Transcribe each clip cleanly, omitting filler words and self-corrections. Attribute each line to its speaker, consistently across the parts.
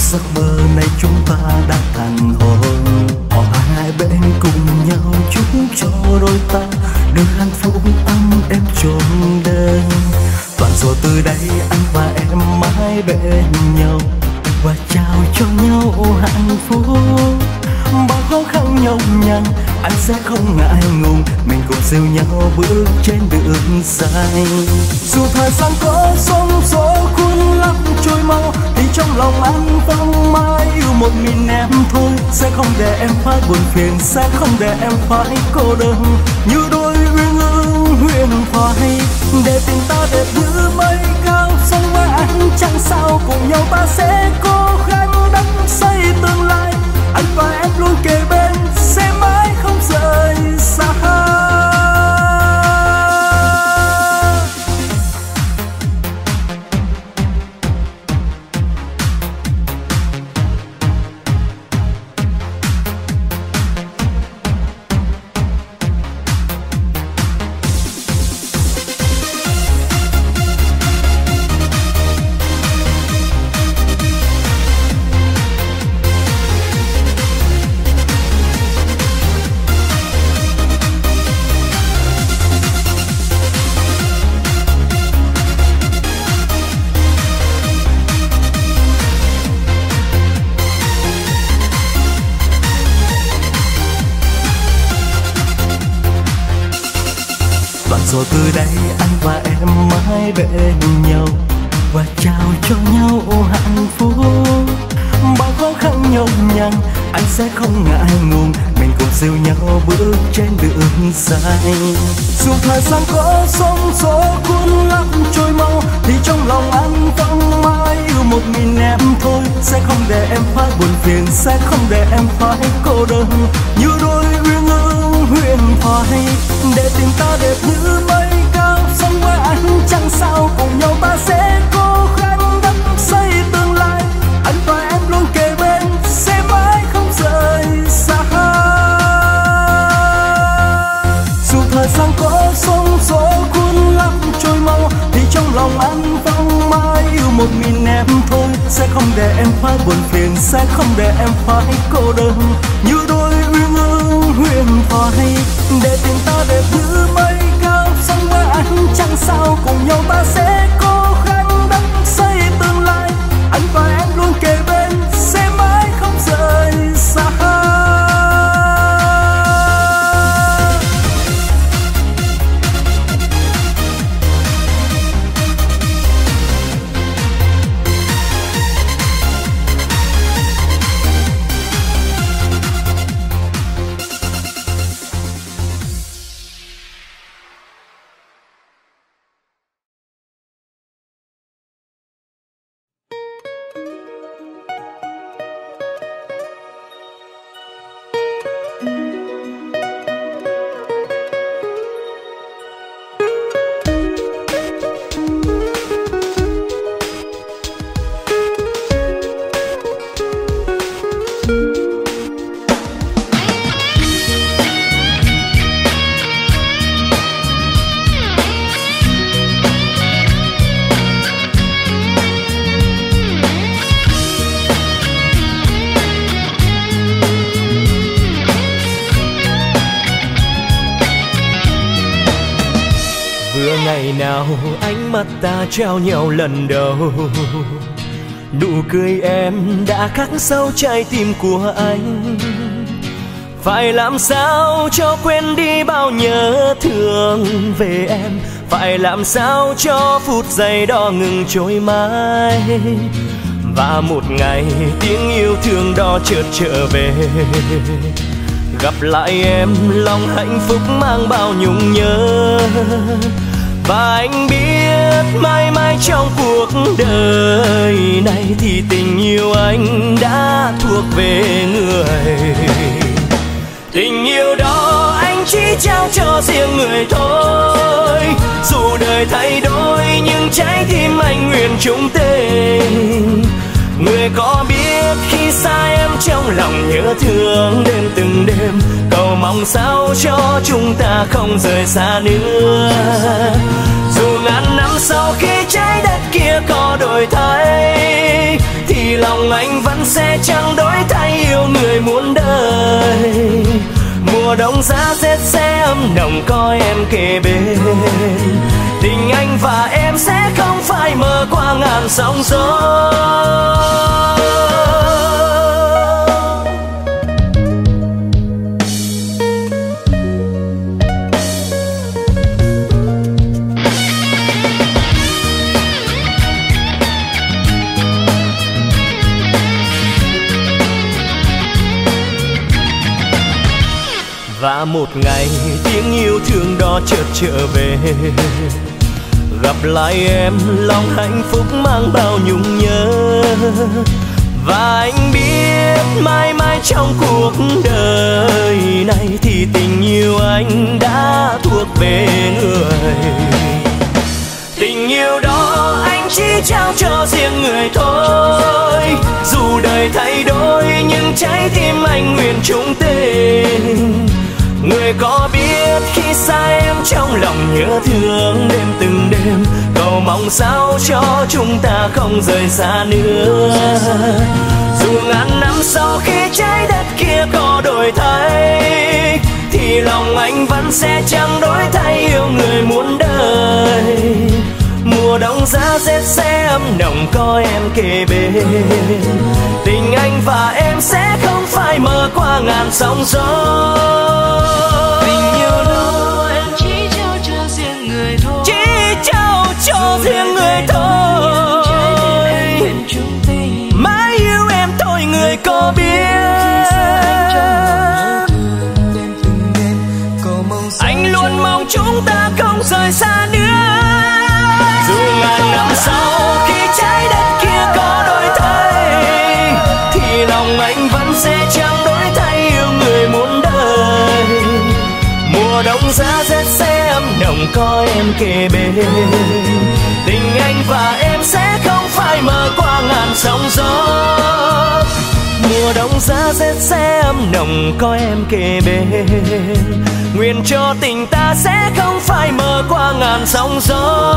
Speaker 1: giấc mơ này chúng ta đã thành hôn. Họ hai bên cùng nhau chúc cho đôi ta được hạnh phúc ấm êm trọn đời. Đoạn rồi từ đây anh và em mãi bên nhau và trao cho nhau hạnh phúc. Bao khó khăn nhọc nhằn anh sẽ không ngại ngùng, mình cùng siêu nhau bước trên đường dài. Dù thời gian có sóng gió cuốn lắc trôi mau thì trong lòng anh vẫn mãi yêu một mình em thôi. Sẽ không để em phải buồn phiền, sẽ không để em phải cô đơn, như đôi uyên ương huyền thoại. Để tình ta đẹp như mây cao sông với anh chẳng sao, cùng nhau ta sẽ cố gắng đắp xây tương lai. Anh và em luôn kề bên sẽ mãi không rời xa. Rồi từ đây anh và em mãi bên nhau và trao cho nhau hạnh phúc. Bao khó khăn nhọc nhằn anh sẽ không ngại ngùng, mình cùng siêu nhau bước trên đường dài. Dù thời gian có sóng gió cuốn lắc trôi mau thì trong lòng anh vẫn mãi yêu một mình em thôi. Sẽ không để em phải buồn phiền, sẽ không để em phải cô đơn, như đôi uyên ương huyền thoại. Để tình ta đẹp như mây cao sông với anh chẳng sao, cùng nhau ta sẽ cố gắng đắp xây tương lai. Anh và em luôn kề bên sẽ mãi không rời xa. Dù thời gian có sóng gió cuốn lắc trôi mau thì trong lòng anh vẫn mãi yêu một mình em thôi. Sẽ không để em phải buồn phiền, sẽ không để em phải cô đơn, như đôi uyên ương huyền thoại. Để tình ta đẹp như mây cao sông với anh chẳng sao, cùng nhau ta sẽ cố gắng đắp xây tương lai. Anh và em luôn kề bên sẽ mãi không rời xa.
Speaker 2: Ngày nào ánh mắt ta trao nhau lần đầu, nụ cười em đã khắc sâu trái tim của anh. Phải làm sao cho quên đi bao nhớ thương về em, phải làm sao cho phút giây đó ngừng trôi mãi. Và một ngày tiếng yêu thương đó chợt trở về, gặp lại em lòng hạnh phúc mang bao nhung nhớ. Và anh biết mãi mãi trong cuộc đời này thì tình yêu anh đã thuộc về người. Tình yêu đó anh chỉ trao cho riêng người thôi. Dù đời thay đổi nhưng trái tim anh nguyện chung tình. Người có biết khi xa em trong lòng nhớ thương đêm từng đêm, cầu mong sao cho chúng ta không rời xa nữa. Dù ngàn năm sau khi trái đất kia có đổi thay thì lòng anh vẫn sẽ chẳng đổi thay yêu người muôn đời. Mùa đông giá rét sẽ ấm nồng có em kề bên, tình anh và em sẽ không phai mờ qua ngàn sóng gió. Và một ngày tiếng yêu thương đó chợt trở về, gặp lại em lòng hạnh phúc mang bao nhung nhớ. Và anh biết mãi mãi trong cuộc đời này thì tình yêu anh đã thuộc về người. Tình yêu đó anh chỉ trao cho riêng người thôi, dù đời thay đổi nhưng trái tim anh nguyện chung tình. Người có biết khi xa em trong lòng nhớ thương đêm từng đêm, cầu mong sao cho chúng ta không rời xa nữa. Dù ngàn năm sau khi trái đất kia có đổi thay, thì lòng anh vẫn sẽ chẳng đổi thay yêu người muôn đời. Mùa đông giá rét sẽ ấm nồng có em kề bên, tình anh và em sẽ không phai mờ qua ngàn sóng gió.
Speaker 3: Tình yêu đó em chỉ trao cho riêng người thôi,
Speaker 2: chỉ trao cho riêng người thôi. Mãi yêu em thôi người có biết, anh luôn mong chúng ta không rời xa nữa. Dù ngàn năm sau khi trái đất kia có đổi thay, thì lòng anh vẫn sẽ chẳng đổi thay yêu người muôn đời. Mùa đông giá rét sẽ ấm nồng có em kề bên, tình anh và em sẽ không phai mờ qua ngàn sóng gió. Mùa đông giá rét sẽ ấm nồng có em kề bên, nguyện cho tình ta sẽ không phai mờ qua ngàn sóng gió.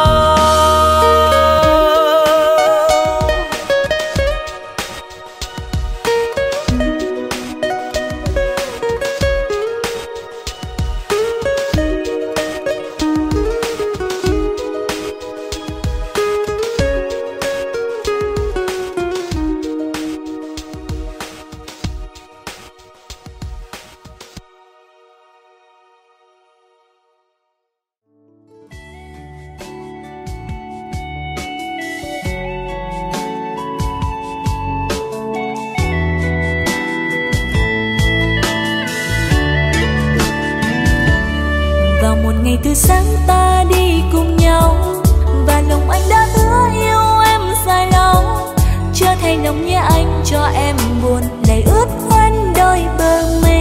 Speaker 4: Ngày từ sáng ta đi cùng nhau, và lòng anh đã hứa yêu em dài lâu. Chưa thay lòng nhé anh cho em buồn, lệ ướt hoen đôi bờ mi.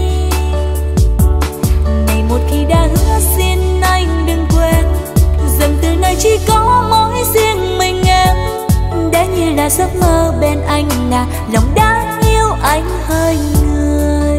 Speaker 4: Này một khi đã hứa xin anh đừng quên, dần từ nay chỉ có mỗi riêng mình em. Đã như là giấc mơ bên anh là lòng đã yêu anh hơi người.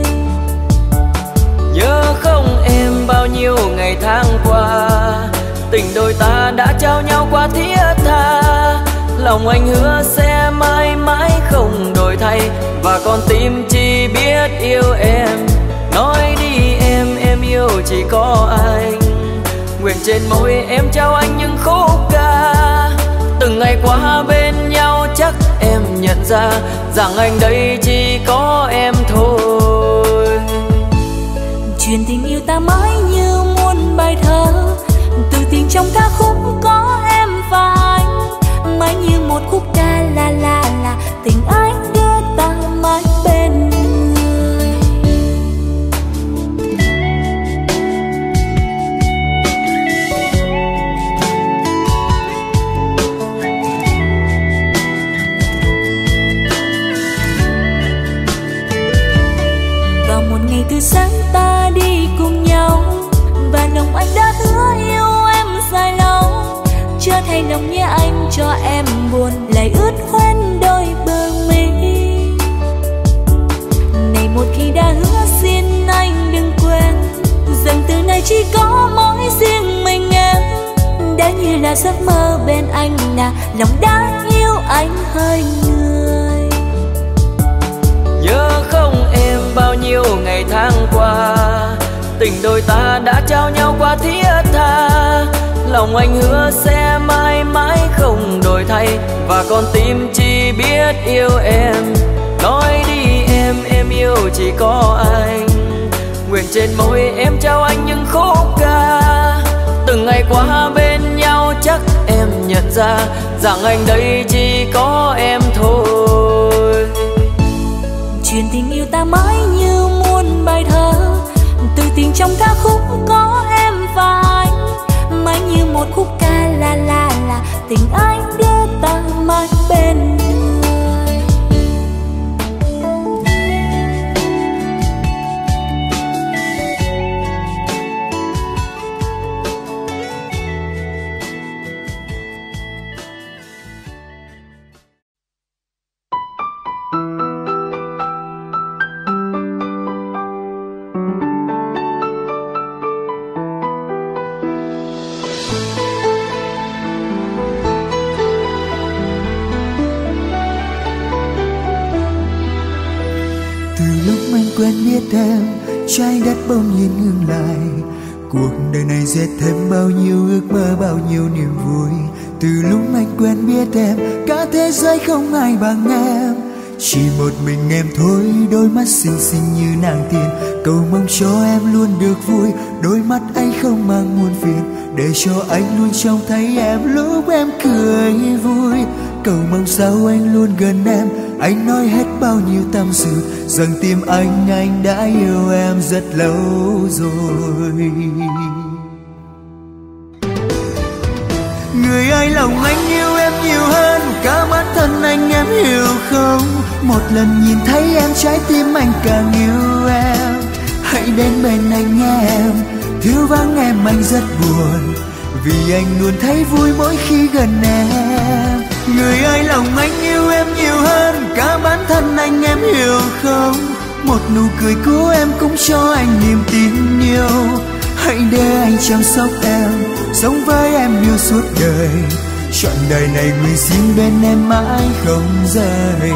Speaker 2: Nhớ không em bao nhiêu ngày tháng qua, tình đôi ta đã trao nhau qua thiết tha. Lòng anh hứa sẽ mãi mãi không đổi thay, và con tim chỉ biết yêu em. Nói đi em yêu chỉ có anh, nguyện trên môi em trao anh những khúc ca. Từng ngày qua bên nhau chắc em nhận ra rằng anh đây chỉ có em thôi.
Speaker 4: Chuyện tình yêu ta mãi như muôn bài thơ, từ tình trong ca khúc có em và anh. Mãi như một khúc ca là tình anh đưa ta mãi bên người. Vào một ngày từ sáng ta đi cùng nhau, và lòng anh đã hứa yêu em dài lâu. Chưa thay lòng nhé anh cho em buồn, lại ướt hoen đôi bờ mi. Này một khi đã hứa xin anh đừng quên, dần từ nay chỉ có mỗi riêng mình em. Đã như là giấc mơ bên anh là lòng đã yêu anh hơi người.
Speaker 3: nhiêu ngày tháng qua, tình đôi ta đã trao nhau qua thiết tha. Lòng anh hứa sẽ mãi mãi không đổi thay, và con tim chỉ biết yêu em. Nói đi em yêu chỉ có anh. Nguyện trên môi em trao anh những khúc ca. Từng ngày qua bên nhau chắc em nhận ra rằng anh đây chỉ có em thôi.
Speaker 4: Chuyện tình yêu ta mãi như muôn bài thơ, từ tình trong ca khúc có em và anh. Mãi như một khúc ca la tình anh đưa ta mãi bên người.
Speaker 1: Quen biết em, trái đất bỗng nhiên ngừng lại. Cuộc đời này dệt thêm bao nhiêu ước mơ, bao nhiêu niềm vui. Từ lúc anh quen biết em, cả thế giới không ai bằng em. Chỉ một mình em thôi, đôi mắt xinh xinh như nàng tiên. Cầu mong cho em luôn được vui, đôi mắt anh không mang muôn phiền. Để cho anh luôn trông thấy em lúc em cười vui. Cầu mong sao anh luôn gần em, anh nói hết bao nhiêu tâm sự, rằng tim anh đã yêu em rất lâu rồi. Người ơi, lòng anh yêu em nhiều hơn cả bản thân anh, em hiểu không? Một lần nhìn thấy em, trái tim anh càng yêu em. Hãy đến bên anh nghe em, thiếu vắng em anh rất buồn, vì anh luôn thấy vui mỗi khi gần em. Người ơi, lòng anh yêu em nhiều hơn cả bản thân anh, em hiểu không? Một nụ cười của em cũng cho anh niềm tin yêu. Hãy để anh chăm sóc em, sống với em yêu suốt đời. Trọn đời này nguyện xin bên em mãi không rời.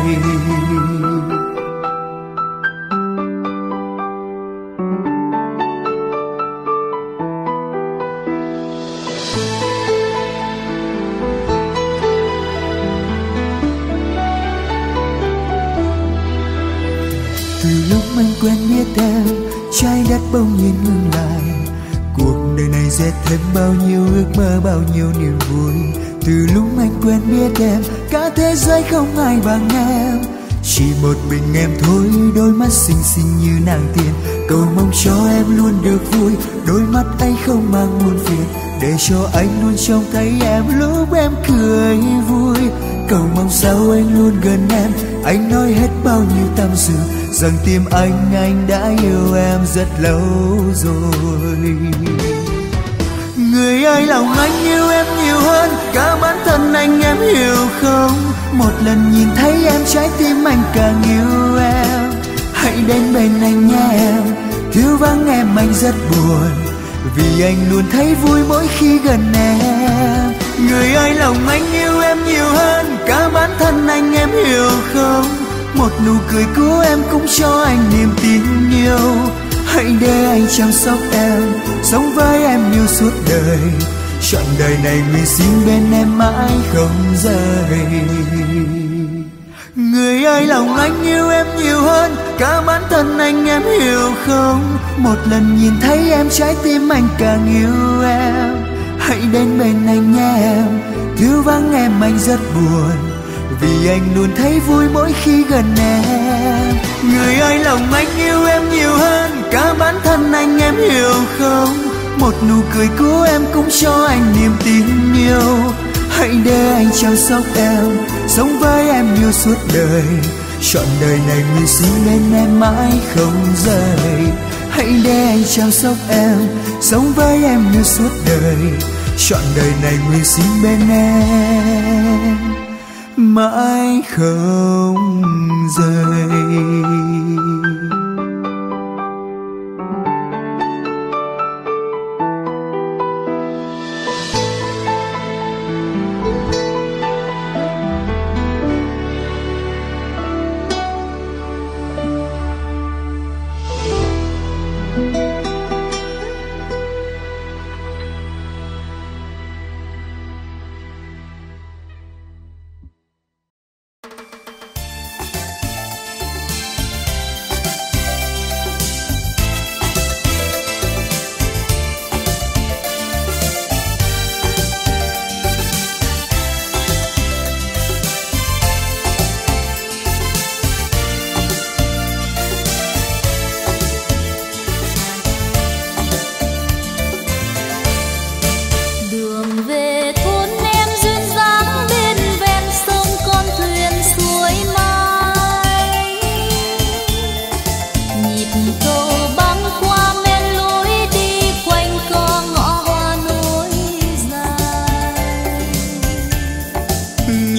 Speaker 1: Từ lúc anh quen biết em, trái đất bỗng nhiên ngừng lại. Cuộc đời này dệt thêm bao nhiêu ước mơ, bao nhiêu niềm vui. Từ lúc anh quen biết em, cả thế giới không ai bằng em. Chỉ một mình em thôi, đôi mắt xinh xinh như nàng tiên. Cầu mong cho em luôn được vui, đôi mắt anh không mang muôn phiền. Để cho anh luôn trông thấy em lúc em cười vui. Cầu mong sao anh luôn gần em, anh nói hết bao nhiêu tâm sự, rằng tim anh đã yêu em rất lâu rồi. Người ơi, lòng anh yêu em nhiều hơn cả bản thân anh, em hiểu không? Một lần nhìn thấy em, trái tim anh càng yêu em. Hãy đến bên anh nhé em, thiếu vắng em anh rất buồn, vì anh luôn thấy vui mỗi khi gần em. Người ơi, lòng anh yêu em nhiều hơn cả bản thân anh, em hiểu không? Một nụ cười của em cũng cho anh niềm tin yêu. Hãy để anh chăm sóc em, sống với em yêu suốt đời. Trọn đời này nguyện xin bên em mãi không rời. Người ơi, lòng anh yêu em nhiều hơn cả bản thân anh, em hiểu không? Một lần nhìn thấy em, trái tim anh càng yêu em. Hãy đến bên anh nhé em, thiếu vắng em anh rất buồn, vì anh luôn thấy vui mỗi khi gần em. Người ơi, lòng anh yêu em nhiều hơn cả bản thân anh, em hiểu không? Một nụ cười của em cũng cho anh niềm tin yêu. Hãy để anh chăm sóc em, sống với em yêu suốt đời. Trọn đời này nguyện xin bên em mãi không rời. Hãy để anh chăm sóc em, sống với em yêu suốt đời. Trọn đời này nguyện xin bên em mãi không rời.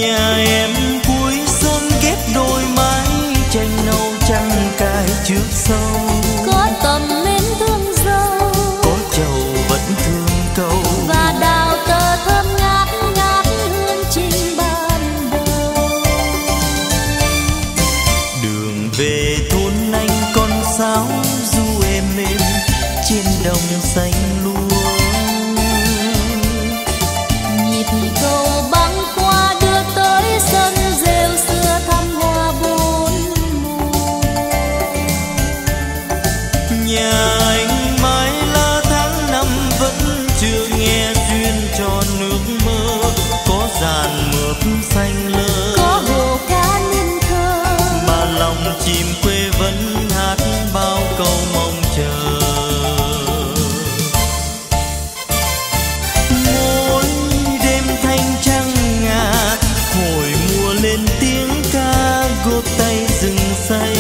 Speaker 1: Nhà em cuối xuân ghép đôi mái tranh nâu trăng cài trước sau.
Speaker 4: Có tầm mến thương dâu,
Speaker 1: có trầu vẫn thương câu,
Speaker 4: và đào tơ thơm ngát ngát hương trình ban đầu.
Speaker 1: Đường về thôn anh con sáo du êm êm trên đồng xanh lúa.
Speaker 4: Nhịp cầu băng qua đưa tới sân rêu xưa thăm hoa bốn mùa.
Speaker 1: Nhà anh mãi lá tháng năm vẫn chưa nghe duyên cho nước mơ. Có dàn mướp xanh lơ,
Speaker 4: Có hồ cá nên thơ,
Speaker 1: mà lòng chim quê vẫn hát bao câu mong chờ. Mỗi đêm thanh trăng ngà, hồi mùa lên tiếng ca góp tay rừng say.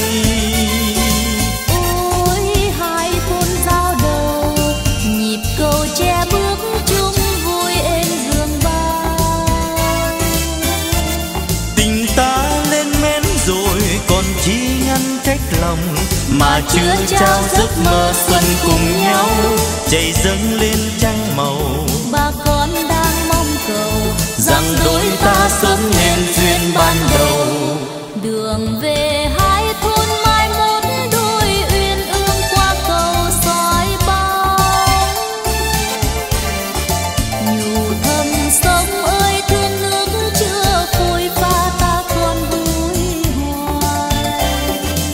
Speaker 4: ôi hai phút giao đầu, nhịp cầu tre bước chung vui êm dương bao.
Speaker 1: Tình ta lên men rồi còn chi ngăn cách lòng, mà chưa trao giấc mơ xuân cùng nhau chảy dâng lên trăng màu.
Speaker 4: Bà con đang mong cầu
Speaker 1: Rằng đôi ta sớm nên duyên ban đầu.
Speaker 4: đường về hai thôn mai một đôi uyên ương qua cầu soi bóng. Nhủ thầm sông ơi thương nước chưa phôi pha ta còn vui hoài.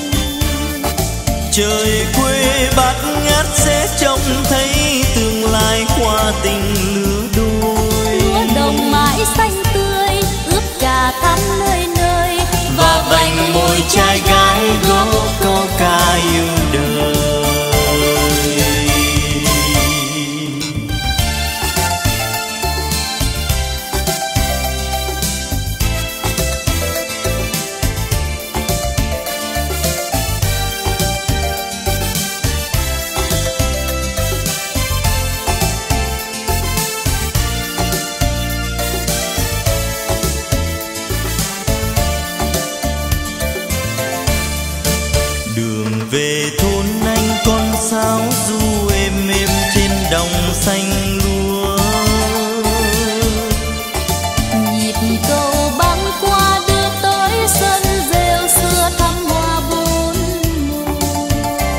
Speaker 1: Trời quê bát ngát sẽ trông thấy tương lai hoa tình lứa đôi.
Speaker 4: Lúa đồng mãi xanh tươi ướp cả thắm nơi nơi,
Speaker 1: Và vành môi trai gái góp câu ca yêu đời. Đường về thôn anh con sáo du êm êm trên đồng xanh lúa.
Speaker 4: nhịp cầu băng qua đưa tới sân rêu xưa thăm hoa bốn mùa.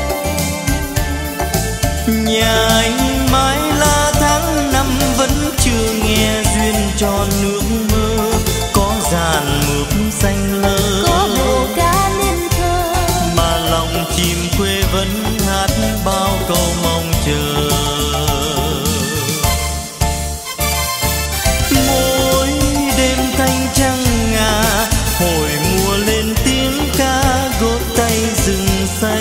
Speaker 1: Nhà anh mãi lá tháng năm vẫn chưa nghe duyên cho nước mơ. Có dàn mướp xanh lơ,
Speaker 4: Có hồ cá nên thơ,
Speaker 1: mà lòng chim quê vẫn hát bao câu mong chờ. Mỗi đêm thanh trăng ngà, hồi mùa lên tiếng ca góp tay rừng say.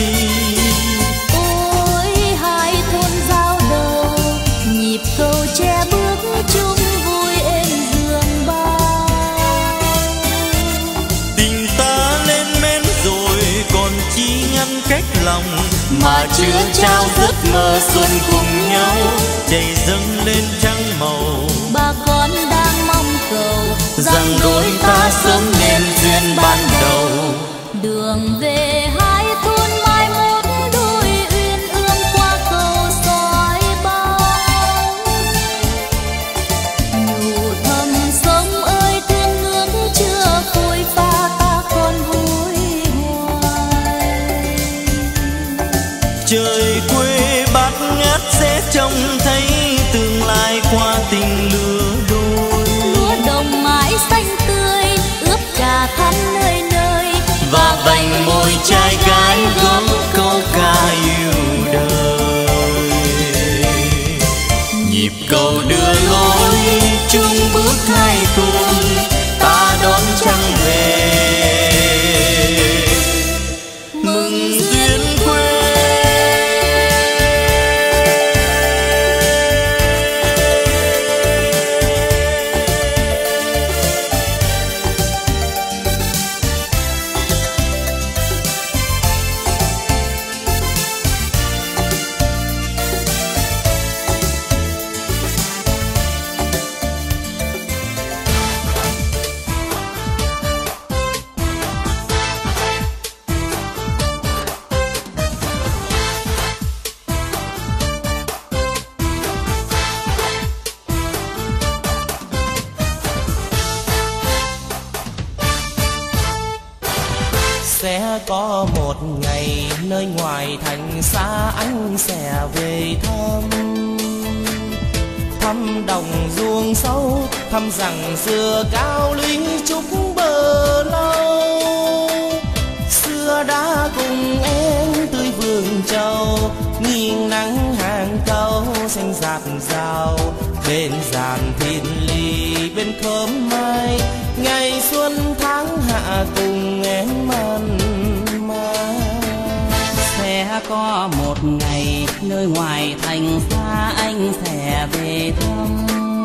Speaker 4: ôi hai thôn giao đầu, nhịp cầu tre bước chung vui êm dương bao.
Speaker 1: Tình ta lên men rồi còn chi ngăn cách lòng, mà chưa trao giấc mơ xuân cùng nhau chảy dâng lên trăng màu.
Speaker 4: Bà con đang mong cầu
Speaker 1: Rằng đôi ta sớm nên duyên ban đầu.
Speaker 4: đường về hai thôn mai một đôi uyên ương qua cầu soi bóng. Nhủ thầm sông ơi thương nước chưa phôi pha ta còn vui hoài.
Speaker 1: Trời quê bát ngát sẽ trông thấy tương lai qua tình lứa đôi.
Speaker 4: Lúa đồng mãi xanh tươi ướp cả thắm nơi nơi,
Speaker 1: Và vành môi trai Sẽ có một ngày nơi ngoài thành xa anh sẽ về thăm đồng ruộng sâu, thăm rằng xưa cao lũy trúc bờ lâu. Xưa đã cùng em tươi vườn trầu, nghiêng nắng hàng câu xanh rạt rào. Bên giàn thiên ly bên khóm mai, ngày xuân tháng hạ cùng em mặn mà.
Speaker 5: Sẽ có một ngày nơi ngoài thành xa anh sẽ về thăm.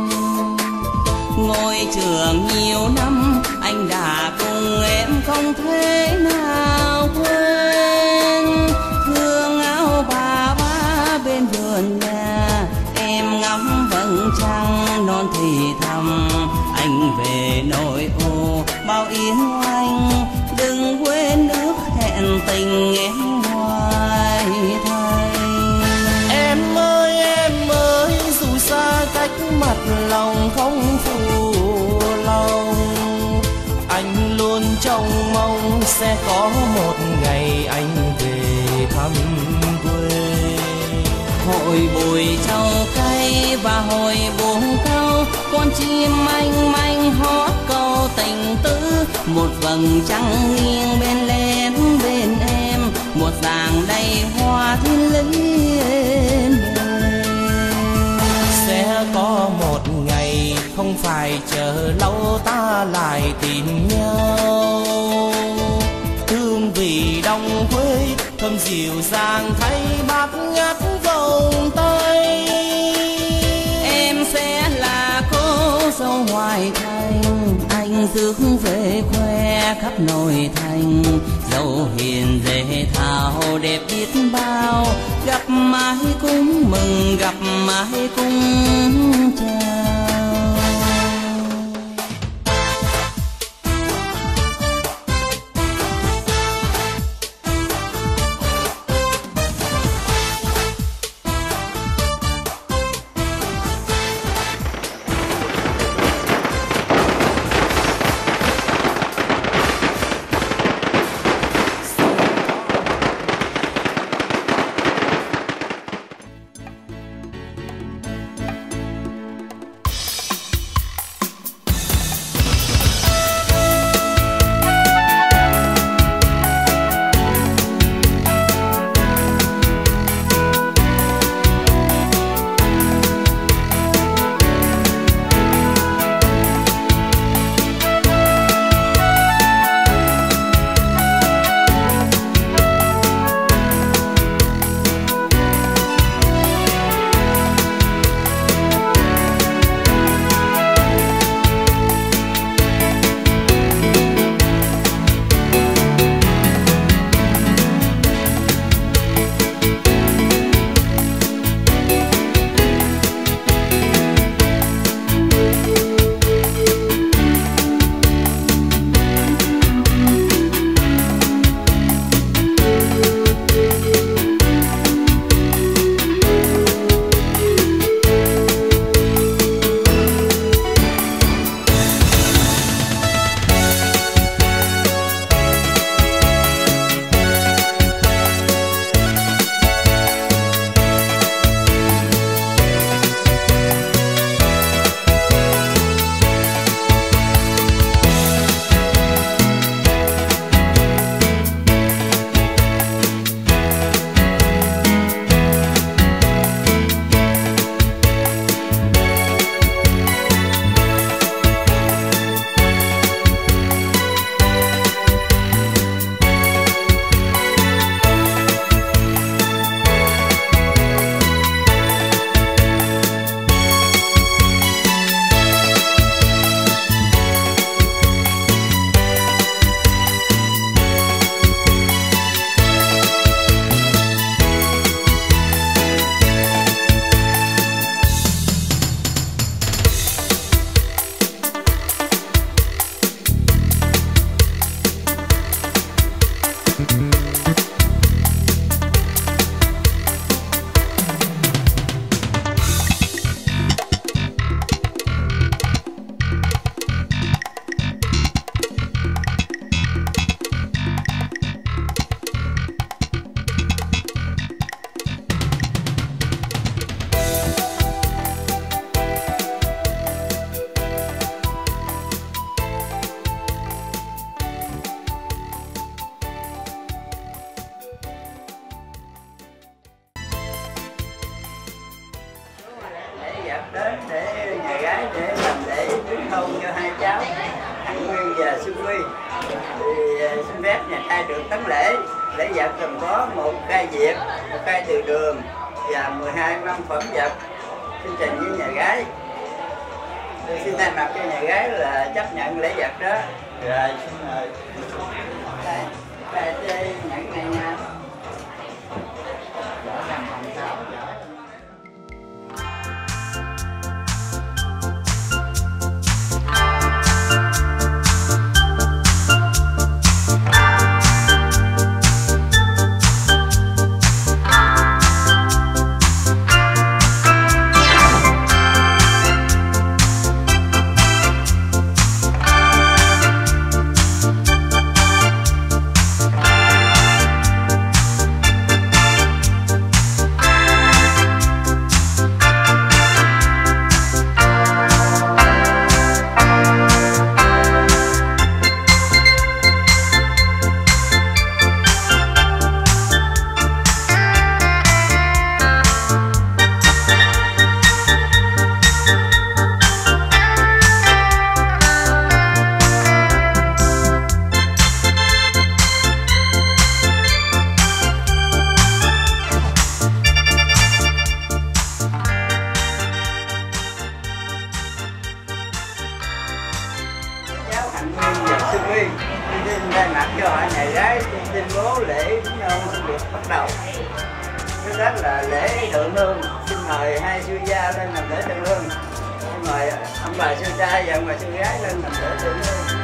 Speaker 5: Ngôi trường nhiều năm anh đã cùng em không thể nào quên. Thương áo bà ba bên vườn nhà, em ngắm vầng trăng non thì thầm. Anh về nội ô bao yên oanh, đừng quên ước hẹn tình em ngoài thành.
Speaker 1: Em ơi dù xa cách mặt lòng không phụ lòng. Anh luôn trông mong sẽ có một ngày anh về thăm quê.
Speaker 5: Hội bùi trầu cay và hồi buồn câu, con chim manh manh hót câu tình tứ. Một vầng trăng nghiêng bên lên bên em, một dàng đầy hoa thiên liên.
Speaker 1: Sẽ có một ngày không phải chờ lâu ta lại tìm nhau. Hương vị đồng quê thơm dịu dàng thay bát ngát vòng tay.
Speaker 5: Em sẽ là cô dâu ngoại thành, anh rước về khoe khắp nội thành. Dâu hiền dễ thảo đẹp biết bao, gặp mãi cũng mừng gặp mãi cũng chào.
Speaker 6: Xuân Huy. Thì xin phép nhà trai được tấn lễ vật gồm có 1 cây diệp, 1 cây từ đường và 12 mâm phẩm vật xin trình với nhà gái. Tôi xin thay mặt cho nhà gái là chấp nhận lễ vật đó. Rồi xin mời đây nhận này nha. Xin thay mặt cho họ nhà gái tuyên bố lễ cúng nhau được bắt đầu. Thứ nhất là lễ thượng hương, xin mời hai sư gia lên làm lễ thượng hương. Xin mời ông bà sư trai và ông bà sư gái lên làm lễ thượng hương.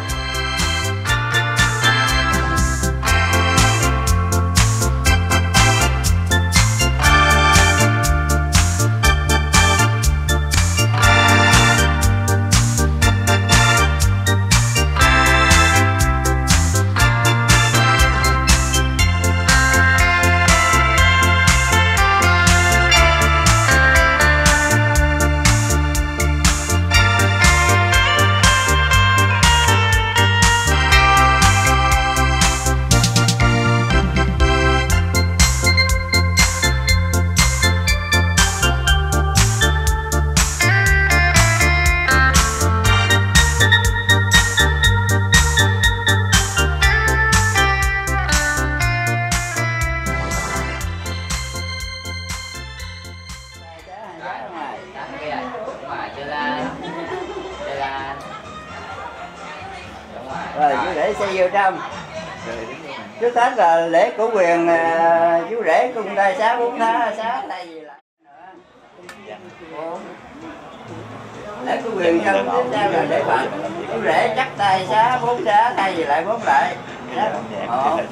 Speaker 6: Rồi chú rể xe vô trong. Trước hết là lễ cổ quyền chú rể cung tay xá 4 tháng xá tay gì lại nữa. Lễ cổ quyền xong tiếp theo là lễ Phật. Chú rể chắc tay xá 4 xá tay gì lại 4 lại. 1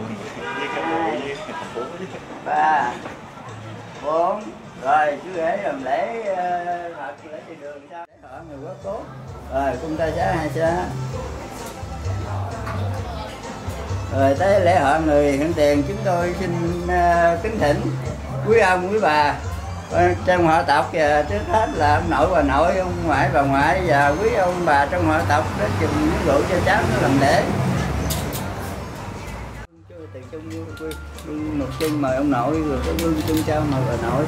Speaker 6: 3 4. Rồi chú rể làm lễ Phật, lễ trên đường sao để họ người quá tốt. Rồi cung tay xá 2 xá. Rồi tới lễ họ người hiện tiền, chúng tôi xin kính thỉnh quý ông quý bà trong họ tộc, và trước hết là ông nội bà nội, ông ngoại bà ngoại và quý ông bà trong họ tộc đến chừng miếng rượu cho cháu nó làm lễ. Tiền chung một chân mời ông nội, rồi có vương chung trao mời bà nội.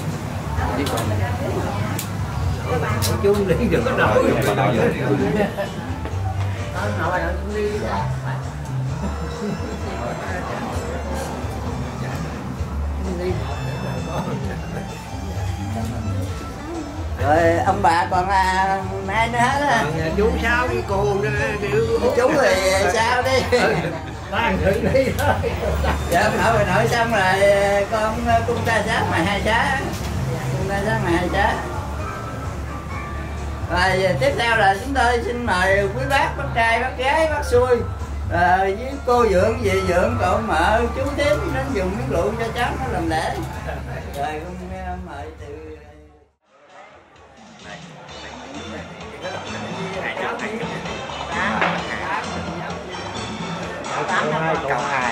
Speaker 6: Chung đi đừng có nội. Rồi ông bà còn ai nữa hết á?
Speaker 7: Chú Sáu với cô
Speaker 6: chú thì sao đi?
Speaker 7: đi
Speaker 6: Dạ nội nội xong rồi con cung tay xá mày 2 xá, cung tay xá mày 2 xá. Rồi tiếp theo là chúng tôi xin mời quý bác trai bác gái bác xui với cô dượng dì dượng cậu mợ chú thím đến dùng miếng rượu cho cháu nó làm lễ. Rồi con mời từ
Speaker 7: cậu hai.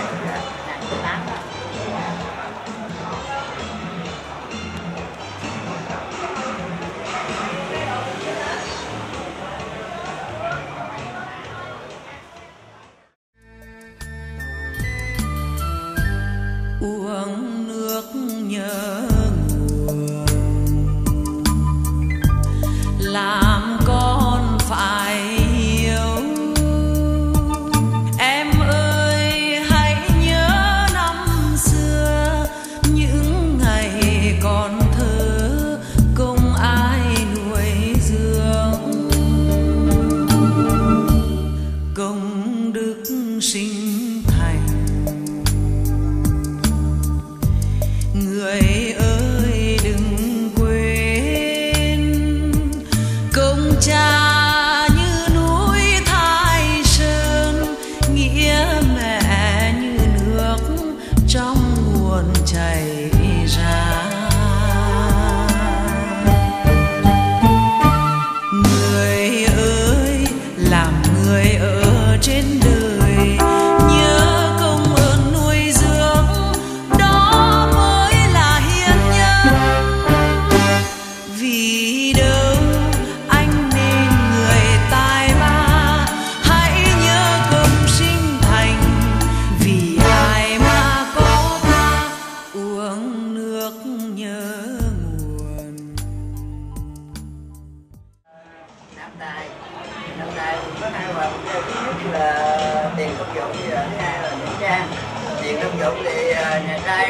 Speaker 5: Uống nước nhớ nguồn làm con phải yêu,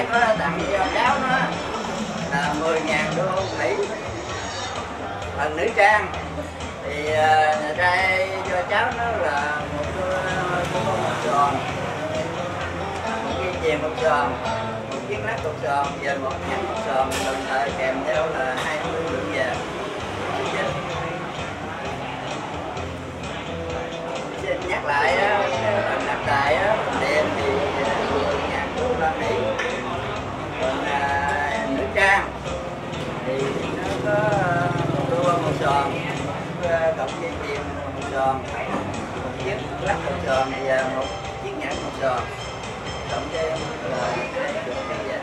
Speaker 6: nó tặng cho cháu nó là 10.000 đô Mỹ phần nữ trang, thì trai cho cháu nó là một sòn, một cái chèn một sòn, một chiếc lắc một sòn và một nhẫn một sòn, đồng thời kèm theo là 20 lượng vàng. Xin nhắc lại phần nạp tài tiền thì 10.000 đô la Mỹ, còn nữ trang thì nó có một đô một sòn, cộng dây chuyền một sòn, một chiếc lắc một sòn và một chiếc nhẫn một sòn, cộng với là 20 vàng.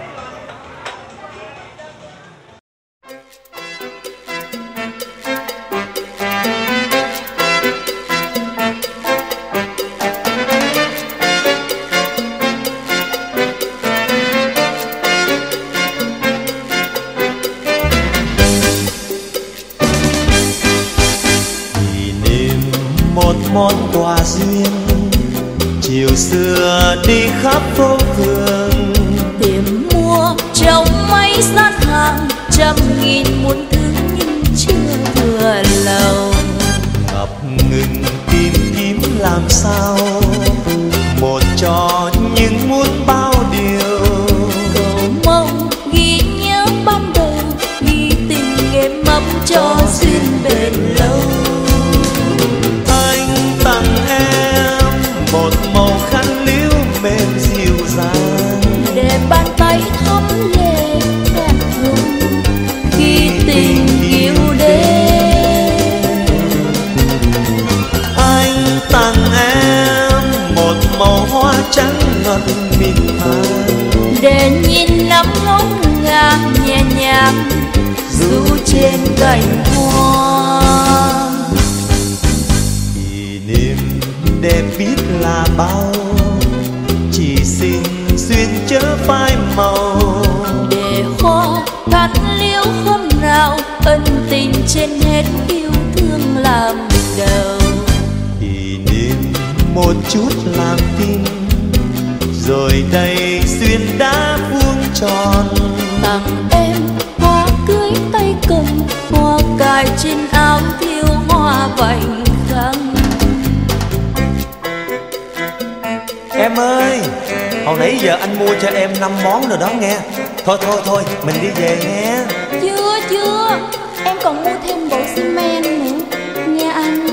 Speaker 2: Món quà duyên chiều xưa đi khắp phố phường,
Speaker 4: tìm mua trong mấy gian hàng trăm nghìn muôn thứ nhưng chưa vừa lòng.
Speaker 2: ngập ngừng tìm kiếm làm sao một trò nhưng muốn bao điều.
Speaker 4: Cầu mong ghi nhớ ban đầu, ghi tình êm ấm cho duyên bền lâu.
Speaker 2: Tặng em một màu khăn liễu mềm dịu dàng,
Speaker 4: để bàn tay thắm lệ đẹp thương khi tình yêu đến.
Speaker 2: Anh tặng em một màu hoa trắng ngọt mịn màng,
Speaker 4: để nhìn nắng ngổn ngang nhẹ nhàng dù trên cành hoa.
Speaker 2: Đẹp biết là bao, chỉ xin duyên chớ phai màu.
Speaker 4: Để hoa cắt liễu hôm nào, ân tình trên hết yêu thương làm đầu.
Speaker 2: Kỷ niệm một chút làm tin, rồi đây duyên đã vuông tròn.
Speaker 4: Tặng em hoa cưới tay cầm, hoa cài trên áo thiêu hoa vành khăn.
Speaker 2: Em ơi, hồi nãy giờ anh mua cho em 5 món rồi đó nghe. Thôi, mình đi về nghe.
Speaker 4: Chưa, em còn mua thêm bộ xi men nữa, nghe anh.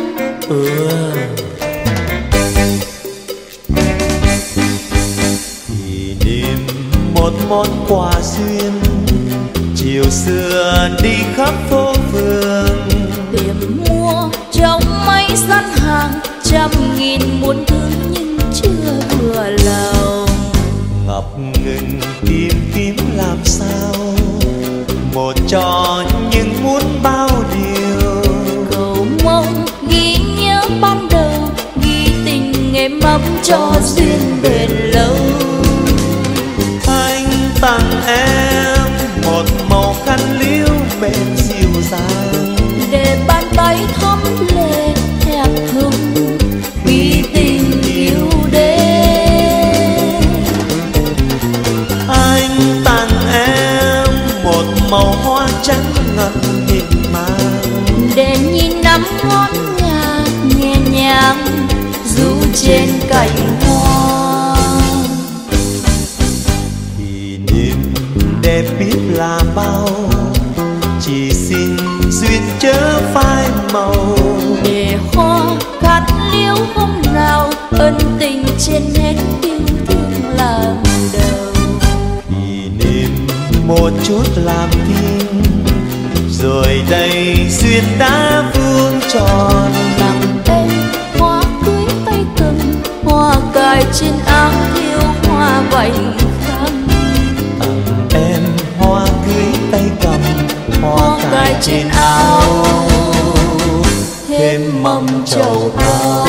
Speaker 2: Kỷ niệm một món quà duyên, chiều xưa đi khắp phố phường,
Speaker 4: Tìm mua trong mấy gian hàng trăm nghìn muôn thứ nhưng chưa vừa lòng.
Speaker 2: ngập ngừng tìm kiếm làm sao một trò nhưng muốn bao điều.
Speaker 4: Cầu mong ghi nhớ ban đầu, ghi tình êm ấm cho duyên bền lâu.
Speaker 2: Anh tặng em một màu khăn liễu mềm dịu dàng,
Speaker 4: để bàn tay thắm lệ đẹp thương vì tình yêu đến.
Speaker 2: Anh tặng em một màu hoa trắng ngọt mịn màng,
Speaker 4: để nhìn nắng ngót ngà nhẹ nhàng dù trên cành hoa.
Speaker 2: kỷ niệm đẹp biết là bao, chỉ xin duyên chớ phai màu.
Speaker 4: Để hoa cắt liễu hôm nào, ân tình trên hết yêu thương làm đầu.
Speaker 2: Kỷ niệm một chút làm tin, rồi đây duyên đã vuông tròn.
Speaker 4: Tặng em hoa cưới tay cầm, hoa cài trên áo thiêu hoa vành khăn.
Speaker 2: Tặng em hoa cưới tay cầm, hoa cài trên áo thêm mâm trầu cao.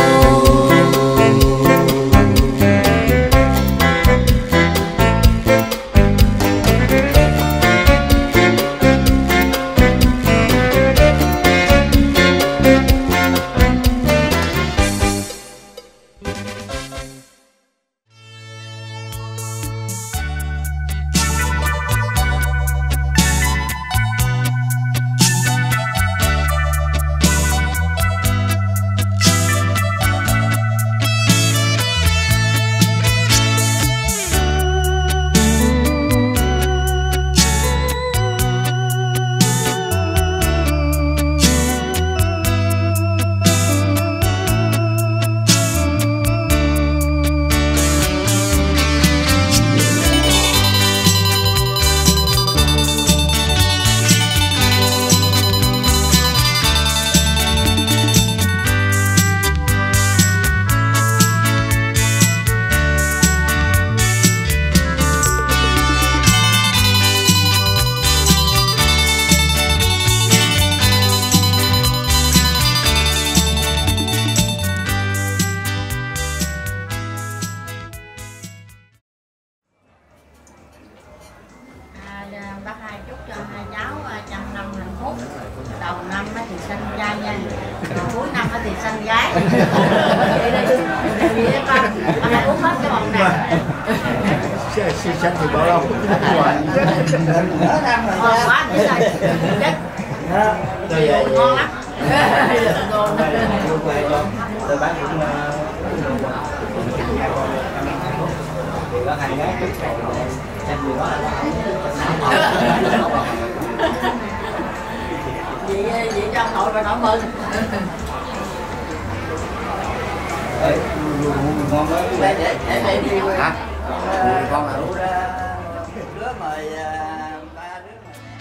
Speaker 8: uống hết cái bọc này.
Speaker 7: Xinh xinh thì bỏ đâu.
Speaker 8: Quá chứ sao? Chết. Ngon lắm.
Speaker 6: Tôi bán cũng có hai gái xem gì đó.
Speaker 8: Chị cho ông nội và nội mừng.
Speaker 6: Ngon quá.
Speaker 8: Để đi.
Speaker 6: Hả? Con rượu ra đứa mời ba đứa.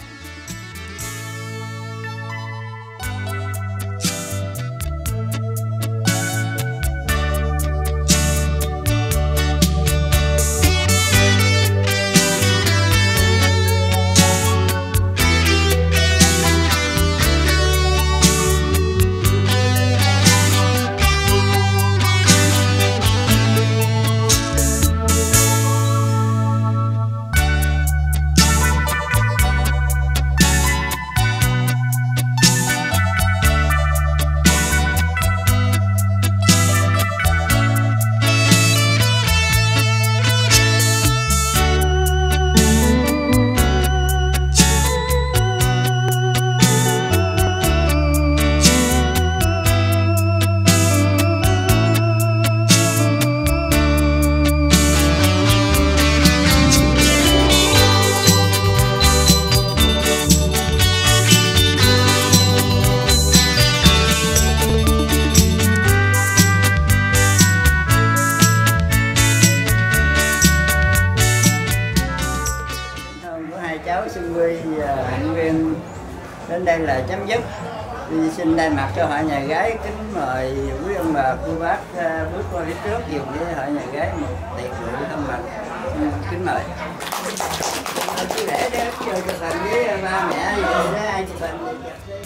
Speaker 6: Cháu Xuân Quy và Hạnh Nguyên đến đây là chấm dứt. Xin thay mặt cho hội nhà gái kính mời quý ông bà cô bác bước qua phía trước dùng với hội nhà gái một tiệc rượu thân mật. Kính mời. Chú rể đó chơi chụp hình với ba mẹ vậy đó, ai chụp hình thì chụp đi.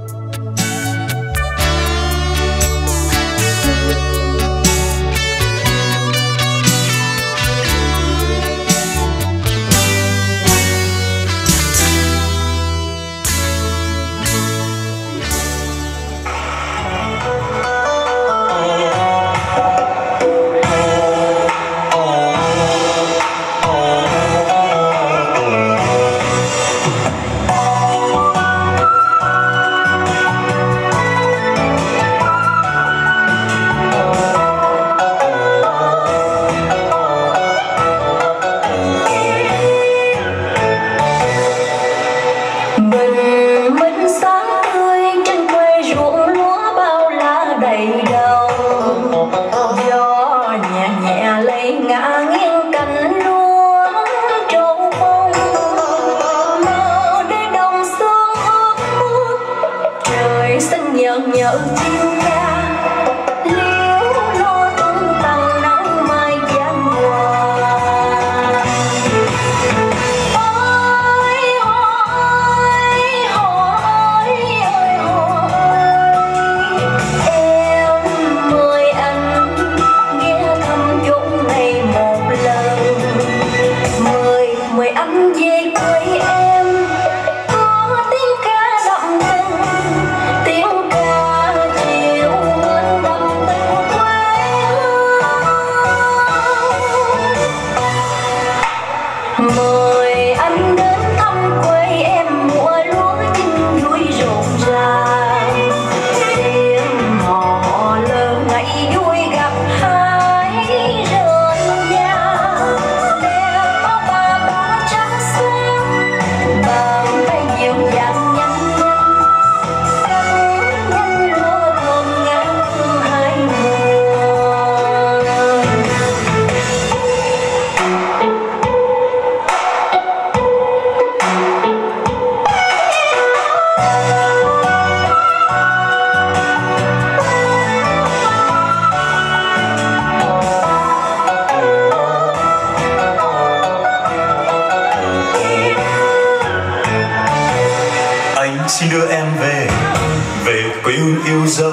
Speaker 2: Xin đưa em về, về quê hương yêu dấu.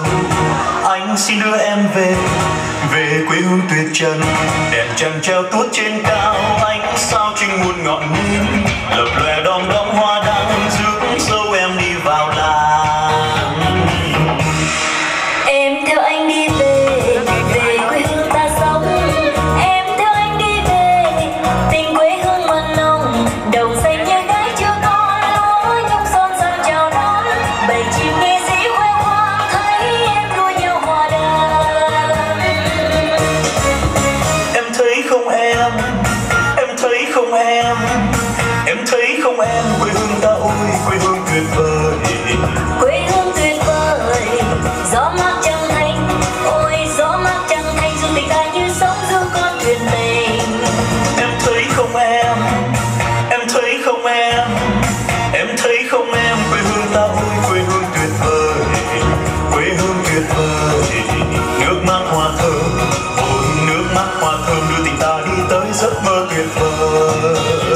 Speaker 2: Anh xin đưa em về, về quê hương tuyệt trần. Đèn trăng treo tuốt trên cao, ánh sao trinh muôn ngọn núi. Lập lòe đom đóm hoa đăng, rước dâu em đi vào làng.
Speaker 4: Em theo anh đi về, về quê hương ta.
Speaker 1: giấc mơ tuyệt vời.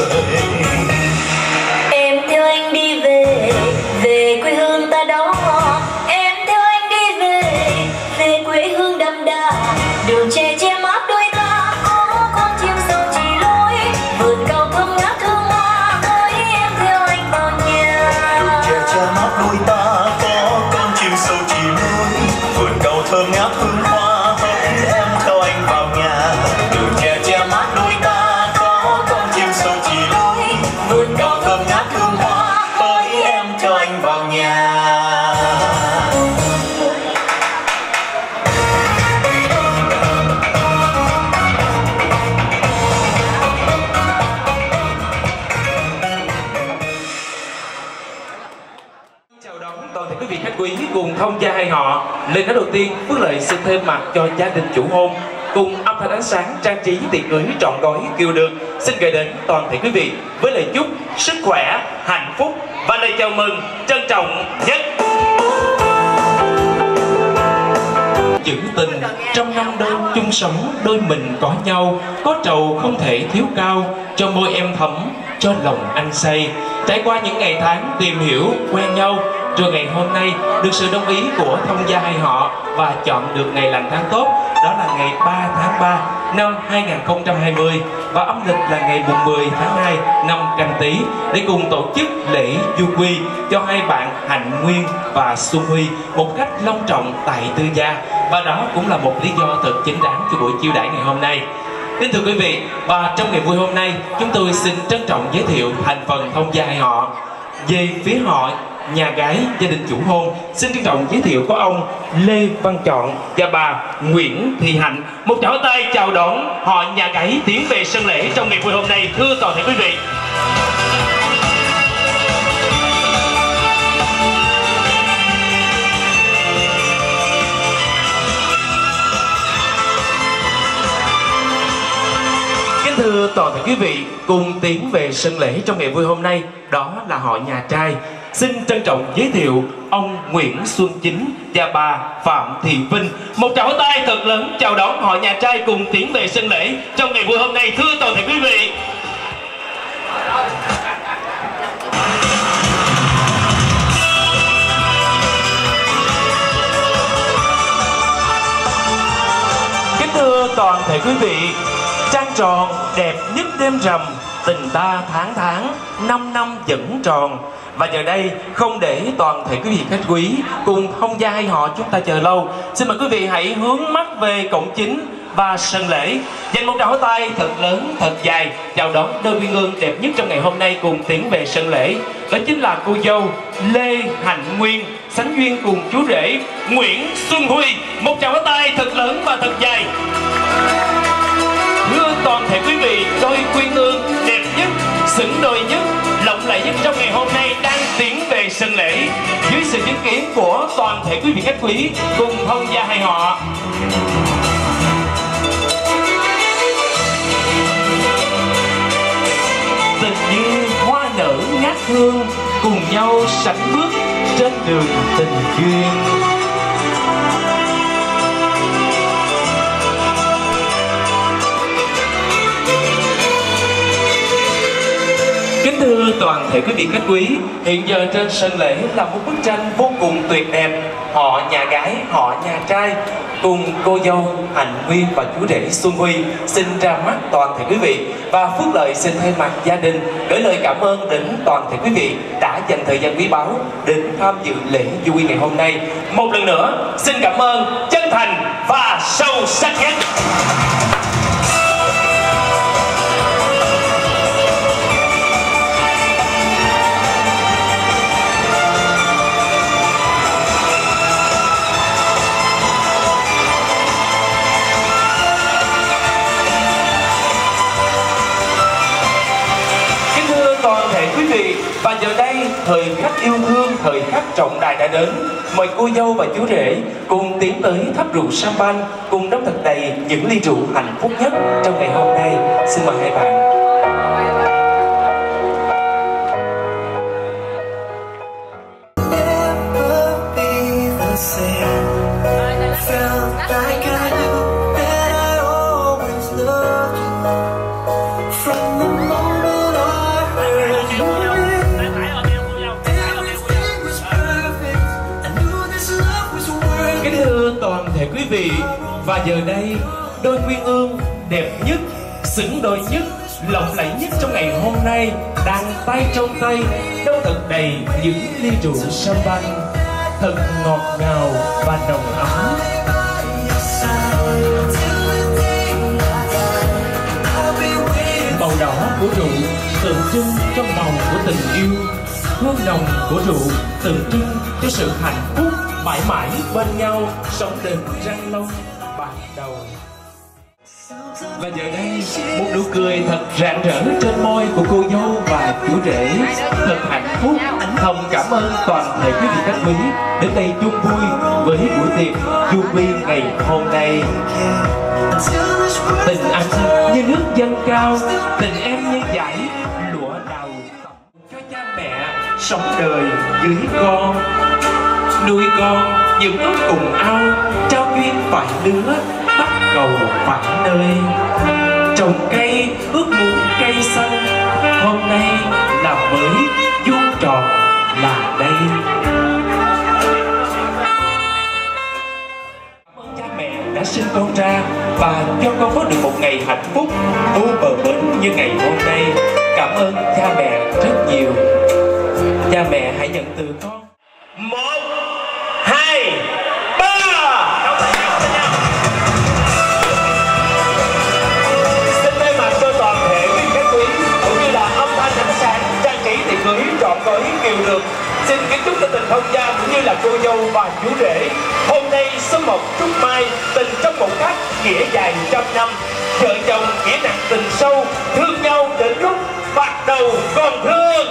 Speaker 4: Em theo anh đi về, về quê hương ta đó. Em theo anh đi về, về quê hương đậm đà. Đường tre che mát đôi ta, có con chim sâu chỉ lối. Vườn cao thơm ngát hương hoa, hỡi em theo anh vào nhà.
Speaker 1: Đường tre che mát đôi ta, có con chim sâu chỉ lối. Vườn cao thơm ngát hương hoa, hỡi em theo anh vào nhà. Đường tre che mát đôi ta, có con chim sâu chỉ lối. Vườn cao thơm ngát hương hoa, hỡi em theo anh vào nhà.
Speaker 9: Chào đón toàn thể quý vị khách quý cùng thông gia hai họ. Lời nói đầu tiên, Phước Lợi xin thêm mặt cho gia đình chủ hôn cùng âm thanh ánh sáng trang trí tiệc cưới trọn gói kiều đường xin gửi đến toàn thể quý vị với lời chúc sức khỏe, hạnh phúc và lời chào mừng trân trọng nhất. Giữ tình trong năm đôi chung sống, đôi mình có nhau, có trầu không thể thiếu cao, cho môi em thấm, cho lòng anh say. Trải qua những ngày tháng tìm hiểu, quen nhau, rồi ngày hôm nay được sự đồng ý của thông gia hai họ và chọn được ngày lành tháng tốt, đó là ngày 3 tháng 3 năm 2020 và âm lịch là ngày mùng 10 tháng 2 năm Canh Tý để cùng tổ chức lễ du quy cho hai bạn Hạnh Nguyên và Xuân Huy một cách long trọng tại Tư Gia, và đó cũng là một lý do thật chính đáng cho buổi chiêu đãi ngày hôm nay. Kính thưa quý vị, và trong ngày vui hôm nay, chúng tôi xin trân trọng giới thiệu thành phần thông gia hai họ. Về phía họ nhà gái gia đình chủ hôn, xin trân trọng giới thiệu có ông Lê Văn Chọn và bà Nguyễn Thị Hạnh. Một tràng tay chào đón họ nhà gái tiến về sân lễ trong ngày vui hôm nay. Thưa toàn thể quý vị. Thưa toàn thể quý vị, cùng tiến về sân lễ trong ngày vui hôm nay, đó là họ nhà trai. Xin trân trọng giới thiệu ông Nguyễn Xuân Chính và bà Phạm Thị Vinh. Một tràng tay thật lớn chào đón họ nhà trai cùng tiến về sân lễ trong ngày vui hôm nay. Thưa toàn thể quý vị. Kính thưa toàn thể quý vị, trăng tròn đẹp nhất đêm rằm, tình ta tháng tháng, 5 năm vẫn tròn. Và giờ đây không để toàn thể quý vị khách quý cùng thông gia hai họ chúng ta chờ lâu, xin mời quý vị hãy hướng mắt về cổng chính và sân lễ, dành một tràng tay thật lớn thật dài chào đón đôi uyên ương đẹp nhất trong ngày hôm nay cùng tiến về sân lễ. Đó chính là cô dâu Lê Hạnh Nguyên sánh duyên cùng chú rể Nguyễn Xuân Huy. Một tràng tay thật lớn và thật dài. Thưa toàn thể quý vị, đôi uyên ương đẹp nhất, xứng đôi nhất, lộng lẫy nhất trong ngày hôm nay đang tiến về sân lễ dưới sự chứng kiến của toàn thể quý vị khách quý cùng thông gia hai họ. Tình như hoa nở ngát hương, cùng nhau sánh bước trên đường tình duyên. Kính thưa toàn thể quý vị khách quý, hiện giờ trên sân lễ là một bức tranh vô cùng tuyệt đẹp. Họ nhà gái, họ nhà trai cùng cô dâu Hạnh Nguyên và chú rể Xuân Huy xin ra mắt toàn thể quý vị. Và Phước Lợi xin thay mặt gia đình gửi lời cảm ơn đến toàn thể quý vị đã dành thời gian quý báu đến tham dự lễ du quy ngày hôm nay. Một lần nữa xin cảm ơn chân thành và sâu sắc nhất. Toàn thể quý vị, và giờ đây thời khắc yêu thương, thời khắc trọng đại đã đến. Mời cô dâu và chú rể cùng tiến tới thắp rượu champagne, cùng đóng thật đầy những ly rượu hạnh phúc nhất trong ngày hôm nay. Xin mời hai bạn.
Speaker 1: Felt like I knew that I always loved you.
Speaker 9: vị. Và giờ đây, đôi uyên ương đẹp nhất, xứng đôi nhất, lộng lẫy nhất trong ngày hôm nay đang tay trong tay, đâu thật đầy những ly rượu champagne thật ngọt ngào và nồng ấm. Màu đỏ của rượu tượng trưng cho màu của tình yêu, hương nồng của rượu tượng trưng cho sự hạnh phúc mãi mãi bên nhau, sống đời răng long bạc đầu. Và giờ đây, một nụ cười thật rạng rỡ trên môi của cô dâu và chú rể, thật hạnh phúc. Thầm cảm ơn toàn thể quý vị khách quý đến đây chung vui với buổi tiệc du bi ngày hôm nay. Tình anh như nước dâng cao, tình em như dải lụa đào cho cha mẹ sống đời dưới con, nuôi con những ước cùng ao, trao duyên phải lứa, bắt cầu phải nơi. Trồng cây ước muốn cây xanh, hôm nay là mới vuông tròn là đây. Cảm ơn cha mẹ đã sinh con ra và cho con có được một ngày hạnh phúc vô bờ bến như ngày hôm nay. Cảm ơn cha mẹ rất nhiều. Cha mẹ hãy nhận từ con. 1, 2, 3. Xin thay mặt cho toàn thể quý khách quý cũng như là âm thanh ánh sáng trang trí tiệc cưới trọn gói kiều được, xin kính chúc cho tình thông gia cũng như là cô dâu và chú rể hôm nay xuân mộc trúc mai, tình trong một cách nghĩa dài trăm năm, vợ chồng nghĩa nặng tình sâu, thương nhau đến lúc bạc đầu còn thương.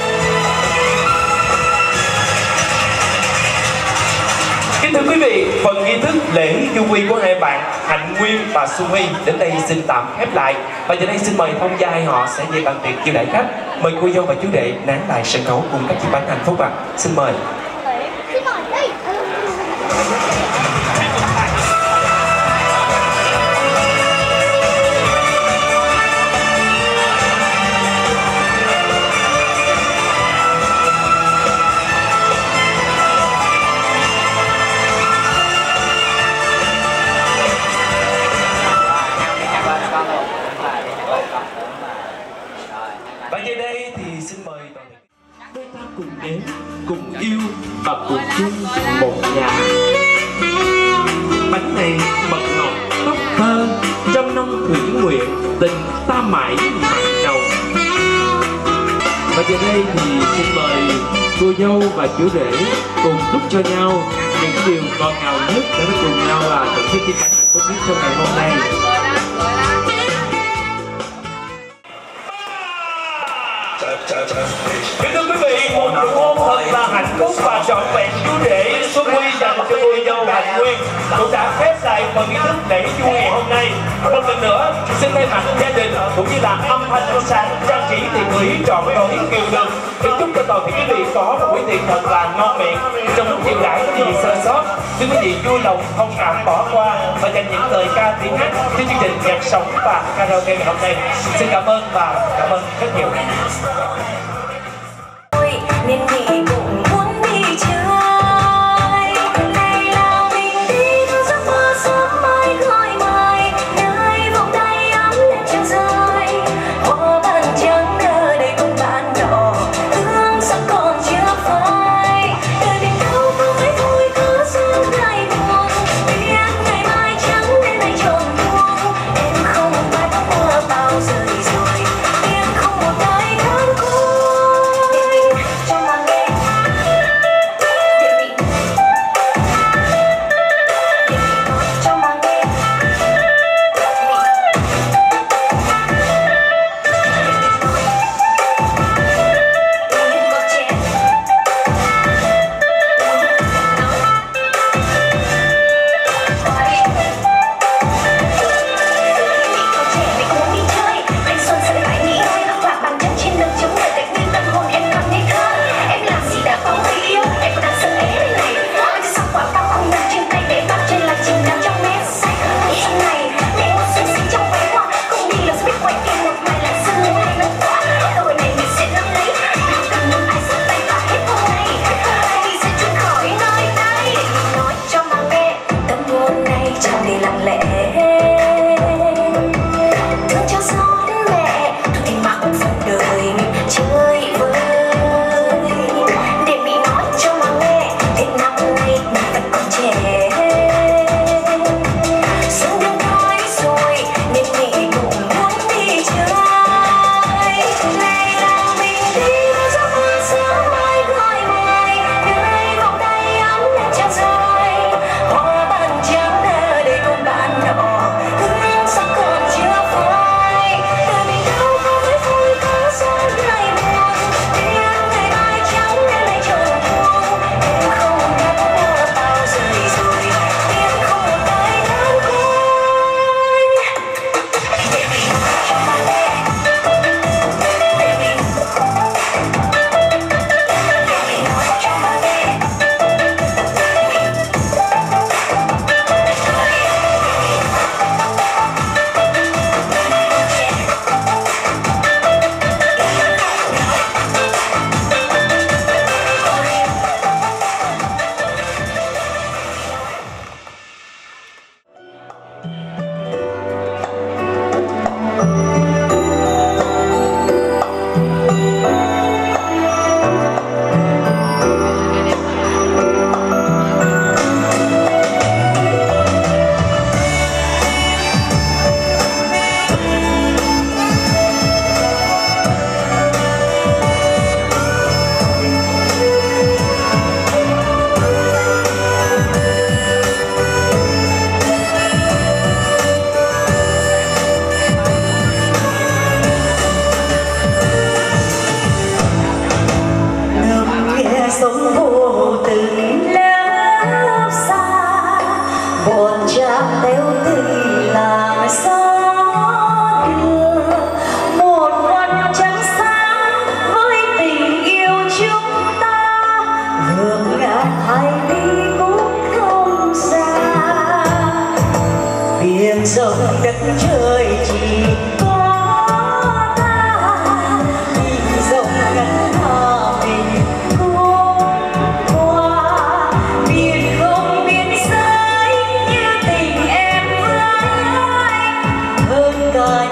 Speaker 9: Kính thưa quý vị, phần nghi thức lễ du quy của hai bạn Hạnh Nguyên và Xuân Huy đến đây xin tạm khép lại. Và giờ đây xin mời thông gia hai họ sẽ về bàn tiệc chiêu đãi khách. Mời cô dâu và chú rể nán lại sân khấu cùng các chiếc bánh hạnh phúc ạ. Xin mời. Và giờ đây thì xin mời toàn thể đôi ta cùng đến, cùng yêu và cùng chung một nhà. Bánh này mật ngọt tóc thơ, trăm năm thủy nguyện, tình ta mãi mặn nồng. Và giờ đây thì xin mời cô dâu và chú rể cùng đúc cho nhau những điều ngọt ngào nhất để cùng nhau là thưởng thức chiếc bánh hạnh phúc nhất trong ngày hôm nay. Kính thưa quý vị, một nụ hôn thật là hạnh phúc và trọn vẹn chú rể Xuân Huy dành cho cô dâu Hạnh Nguyên cũng đã khép lại phần nghi thức lễ du ngày hôm nay. Một lần nữa, xin thay mặt gia đình cũng như là âm thanh ánh sáng trang trí tiệc cưới trọn gói kiều đường, kính chúc cho toàn thể quý vị có một buổi tiệc thật là ngon miệng. Trong lúc chiêu đãi thì sơ sót, xin quý vị vui lòng không cảm bỏ qua và dành những lời ca tiếng hát cho chương trình nhạc sống và karaoke ngày hôm nay. Xin cảm ơn và cảm ơn rất nhiều.
Speaker 4: Nên nghỉ cũng muốn đi chơi. Này là mình đi theo giấc mơ sớm mai gọi mời, nơi vòng tay ấm lên chân rơi. Hoa ban trắng nở đầy bông ban đỏ, hương sắc còn chưa phai. Đời mình đâu có mấy vui cứ sương ngày buồn, biết ngày mai trắng nên này tròn buông. Em không phải tóc mưa bao giờ đi rồi, em không một cái tháng cuối. Trong màn đêm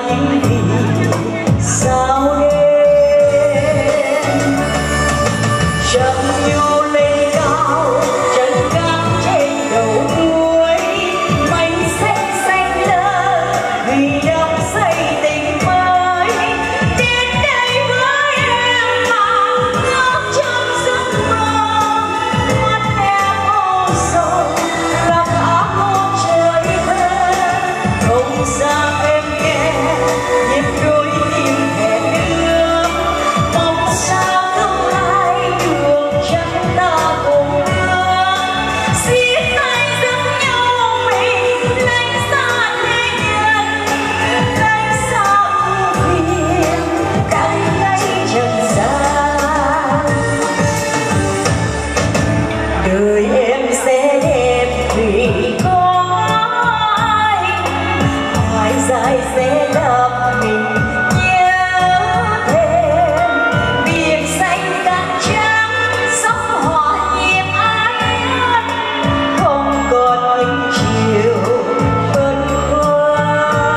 Speaker 10: anh vì sao đêm chẳng yêu lên cao chân cát trên đầu núi mây xanh xanh lơ vì đắm say tình mới đến đây với em mà ngước trong giấc mơ mắt em ô sầu gặp áo ôm trời thơ không sao em nghe nhịp đôi tim hẹn ước mong sao tương lai đường chân ta cùng bước xiết tay dẫn nhau mình lánh xa thế nhân lánh xa ưu phiền cánh cây trần gian đời em sẽ đẹp vì có anh hai dài sẽ làm mình nhớ thêm biển xanh cát trắng sóng hòa nhịp anh không còn những chiều bâng khuâng.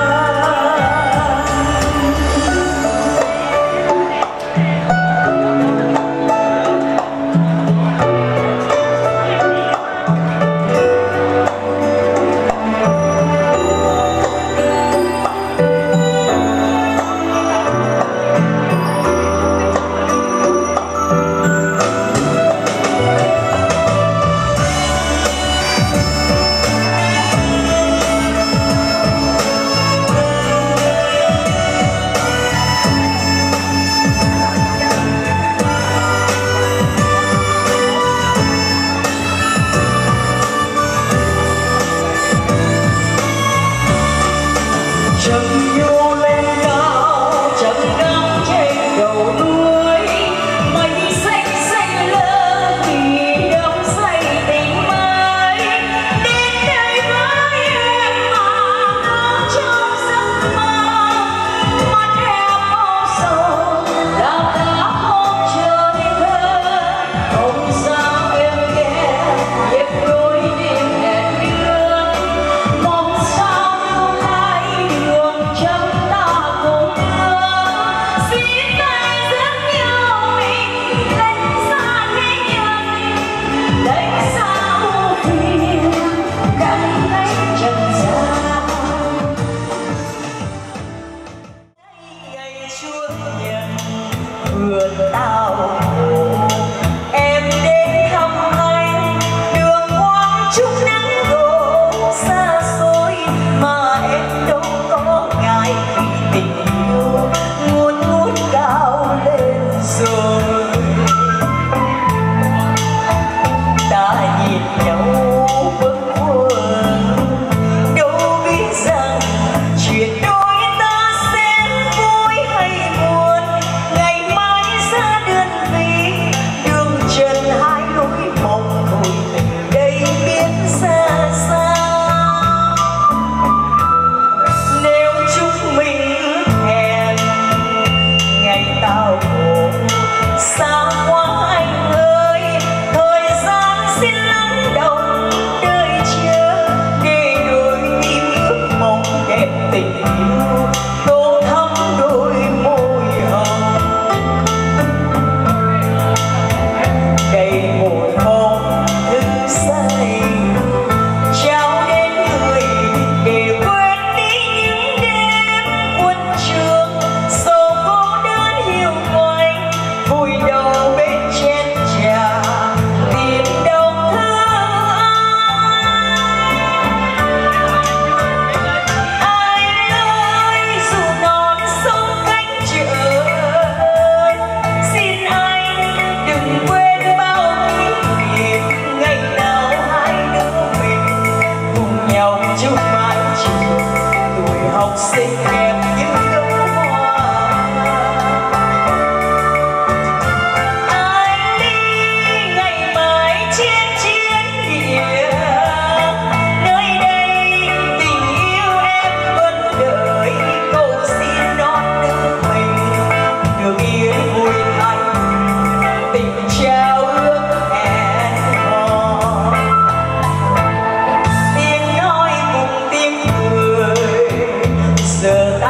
Speaker 10: Chẳng yêu lên cao chẳng ngắm trên đầu núi mây xanh xanh lơ vì đắm say tình mới đến đây với em mà ngỡ trong giấc mơ mắt em ô sầu là cả hôm trời thơ không sao em nghe nhịp đôi tim hẹn ước mong sao tương lai đường chân ta cùng bước xiết tay dẫn nhau mình lánh xa thế nhân lánh xa ưu phiền cánh lấy trần gian ngày chuông nhận vườn tao em đến thăm anh đường quang trúc nắng đổ xa xôi mà em đâu có ngại vì tình yêu ngút ngút cao lên rồi ta nhìn nhau bâng khuâng đâu biết rằng chuyện đôi ta sẽ vui hay buồn ngày mai ra đơn vị đường trần hai lối mong thôi từ đây biết xa xa nếu chúng mình ước hẹn ngày tao khổ xa quá anh ơi thời gian xin lắng động đợi chờ để đôi tim ước mong đẹp tình yêu tô thắm đôi môi hồng đầy một hôm thứ say trao đến người để quên đi những đêm quân trường sầu cô đơn hiu quạnh vùi đầu bên chén trà tìm đâu anh ơi dù non sông cách chợ xin anh đừng quên bao kỷ niệm ngày nào hai đứa mình cùng nhau chung mái trường tuổi học sinh em những đóa hoa anh đi ngày mai trên chiến địa nơi đây tình yêu em vẫn đợi cầu xin đón đưa mình được yên vui thanh tình trao ước hẹn hò tiếng nói cùng tiếng cười giờ ta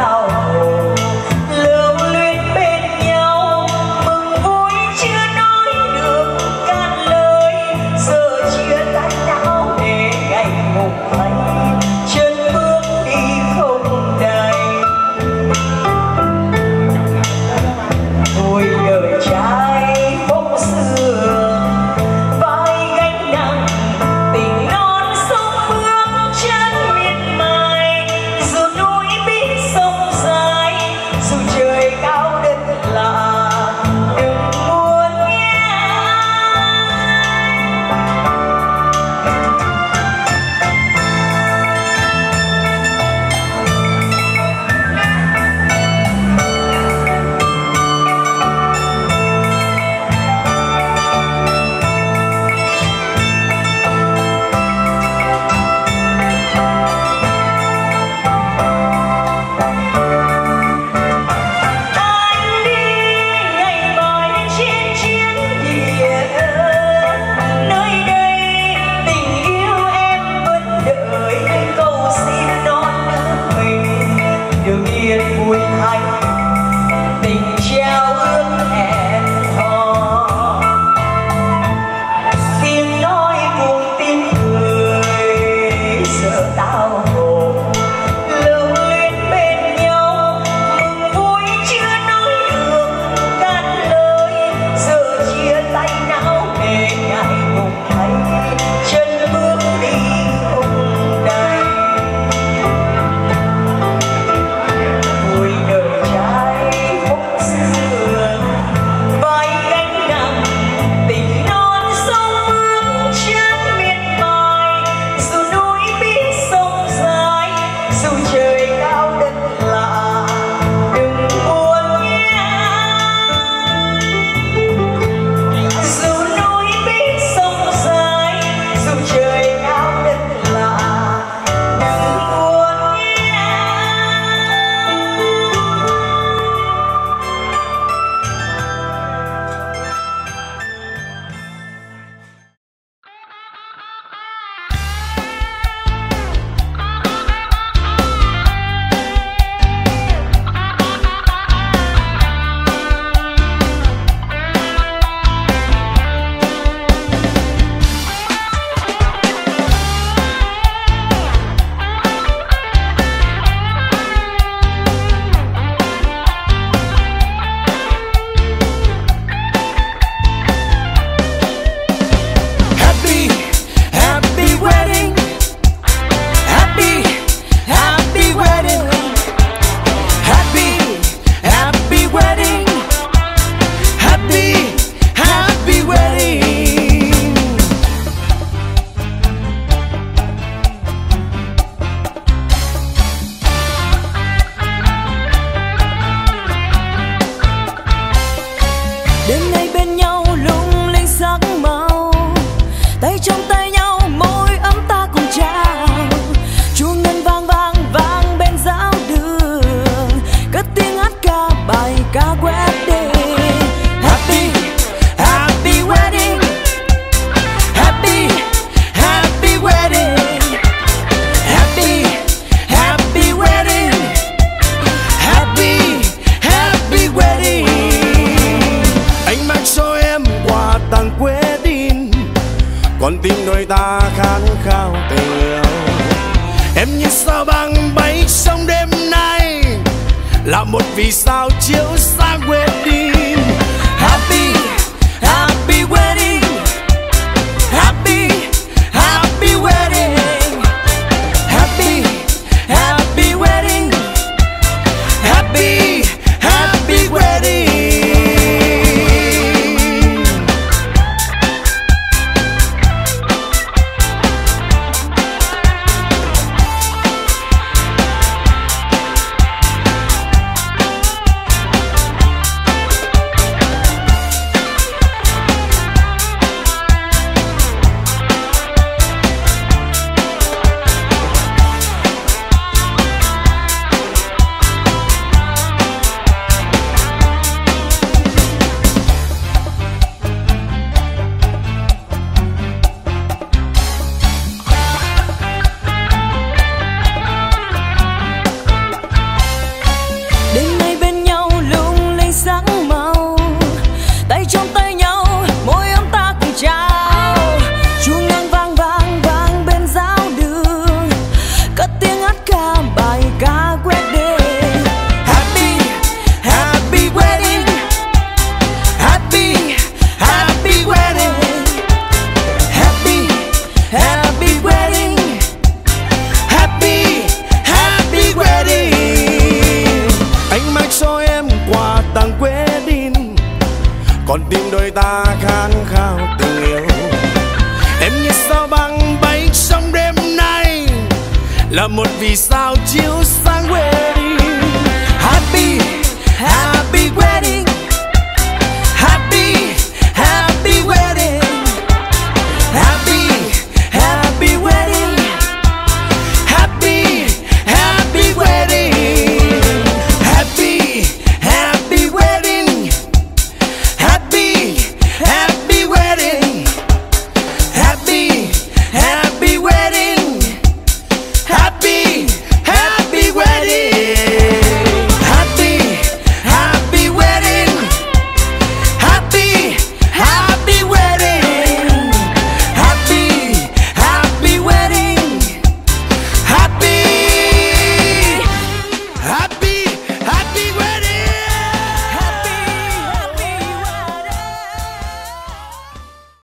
Speaker 11: tim đôi ta khát khao tình yêu. Em như sao băng bay trong đêm nay, là một vì sao chiếu sáng wedding. Happy, happy wedding. Happy, happy wedding. Happy, happy wedding. Happy, happy wedding. Còn tim đôi ta khát khao tình yêu. Em như sao băng bay trong đêm nay, là một vì sao chiếu